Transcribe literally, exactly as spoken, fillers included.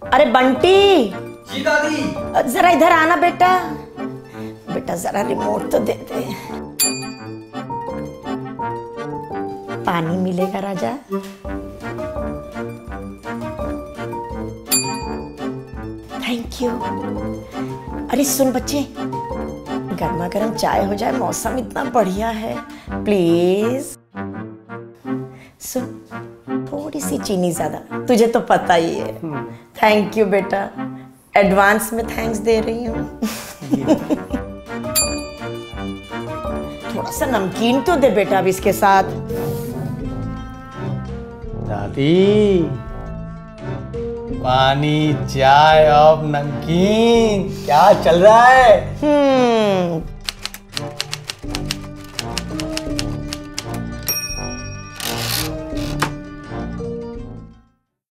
अरे बंटी। जी दादी। जरा इधर आना बेटा। बेटा जरा रिमोट तो दे दे। पानी मिलेगा राजा। Thank you. अरे सुन बच्चे, गर्मा गर्म चाय हो जाए, मौसम इतना बढ़िया है। प्लीज सुन, थोड़ी सी चीनी ज्यादा, तुझे तो पता ही है। थैंक यू बेटा, एडवांस में थैंक्स दे रही हूँ। थोड़ा सा नमकीन तो दे बेटा अब इसके साथ। दादी, पानी, चाय और नमकीन, क्या चल रहा है? हम्म